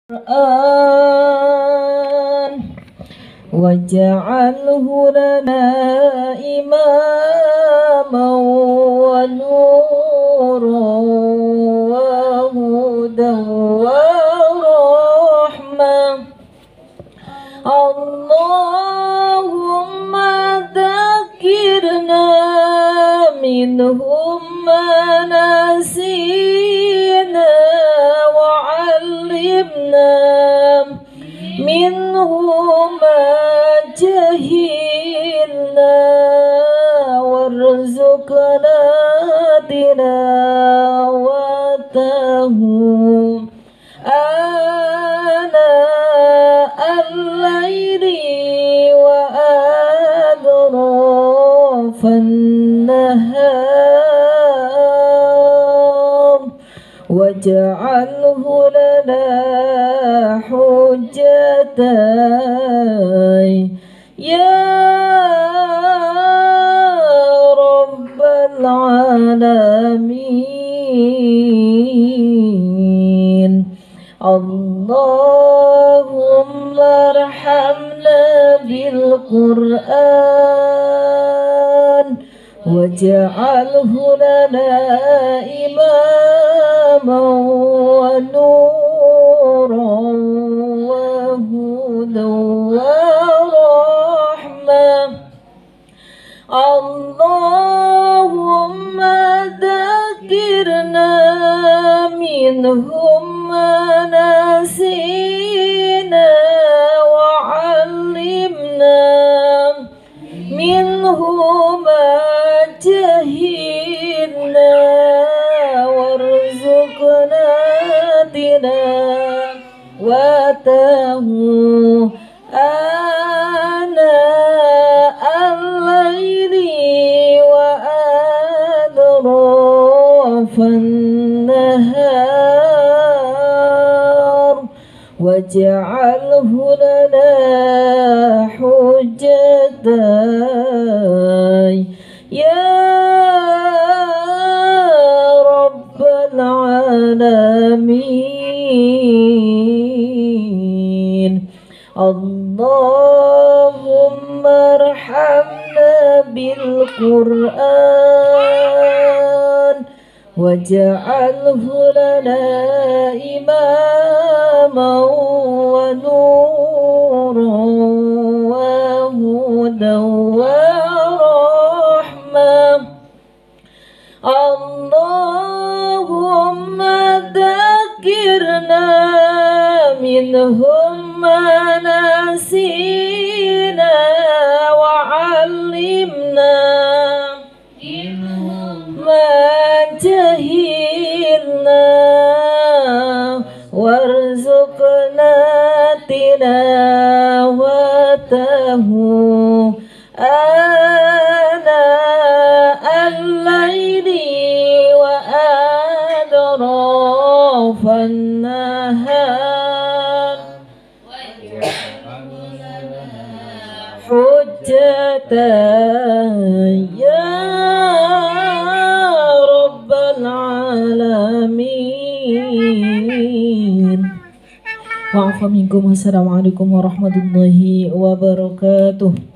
القرآن واجعله لنا إماما ونورا وهدى ورحمة. اللهم ذكرنا منهم ما نسينا وعلمنا منه ما جهلنا وارزقنا تلاوته آناء الليل وأطراف النهار واجعله لنا حجة يا رب العالمين. اللهم ارحمنا بالقرآن واجعله لنا إماما ونورا وهدى ورحمة. اللهم ذكرنا منهم ما نسينا وعلمنا منه ما جهلنا وارزقنا تلاوته آناء الليل وأطراف النهار واجعله لنا حجة يا رب العالمين. اللهم ارحمنا بالقرآن واجعله لنا إماما ونورا وهدى ورحمة. اللهم ذكرنا منهم ما نسينا وعلمنا ما جهلنا وارزقنا تلاوته آناء الليل وأطراف النهار حجة يا رب العالمين. Wa'afa minkum. Assalamualaikum warahmatullahi wabarakatuh.